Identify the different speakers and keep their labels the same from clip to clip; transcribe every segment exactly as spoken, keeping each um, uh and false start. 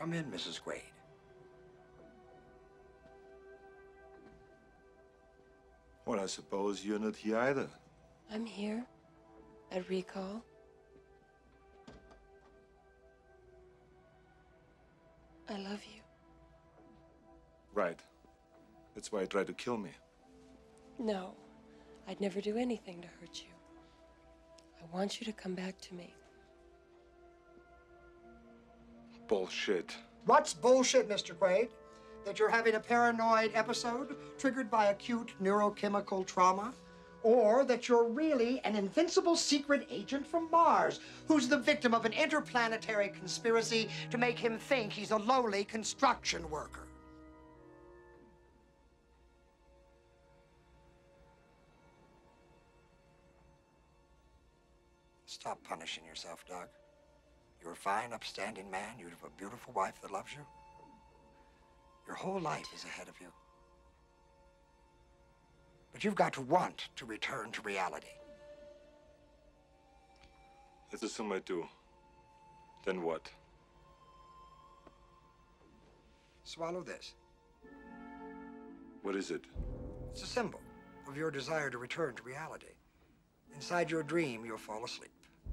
Speaker 1: Come in, Missus Quaid.
Speaker 2: Well, I suppose you're not here either.
Speaker 3: I'm here. At recall. I love you.
Speaker 2: Right. That's why you tried to kill me.
Speaker 3: No, I'd never do anything to hurt you. I want you to come back to me.
Speaker 2: Bullshit.
Speaker 1: What's bullshit, Mister Quaid? That you're having a paranoid episode triggered by acute neurochemical trauma? Or that you're really an invincible secret agent from Mars who's the victim of an interplanetary conspiracy to make him think he's a lowly construction worker? Stop punishing yourself, Doug. You're a fine, upstanding man. You have a beautiful wife that loves you. Your whole life is ahead of you. But you've got to want to return to reality.
Speaker 2: Let's assume I do. Then what?
Speaker 1: Swallow this.
Speaker 2: What is it?
Speaker 1: It's a symbol of your desire to return to reality. Inside your dream, you'll fall asleep.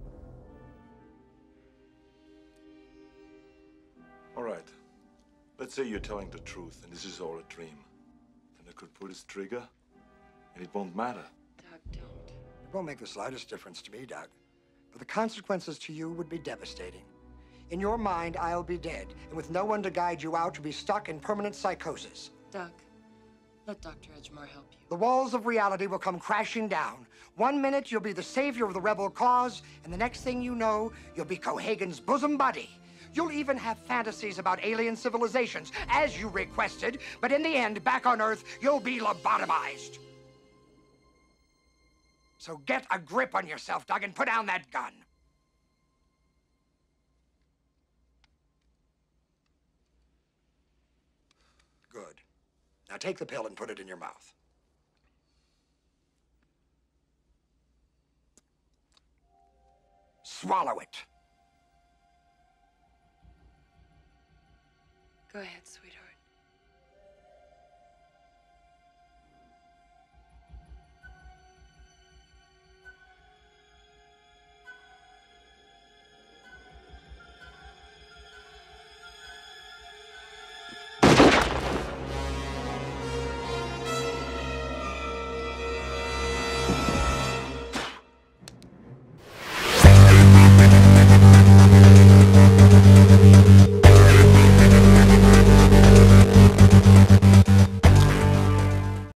Speaker 2: All right. Let's say you're telling the truth and this is all a dream. Then I could pull this trigger and it won't matter.
Speaker 3: Doug, don't.
Speaker 1: It won't make the slightest difference to me, Doug. But the consequences to you would be devastating. In your mind, I'll be dead, and with no one to guide you out, you'll be stuck in permanent psychosis.
Speaker 3: Doug, let Doctor Edgemore help you.
Speaker 1: The walls of reality will come crashing down. One minute, you'll be the savior of the rebel cause, and the next thing you know, you'll be Cohagen's bosom buddy. You'll even have fantasies about alien civilizations, as you requested, but in the end, back on Earth, you'll be lobotomized. So get a grip on yourself, Doug, and put down that gun. Good. Now take the pill and put it in your mouth. Swallow it.
Speaker 3: Go ahead, sweetheart.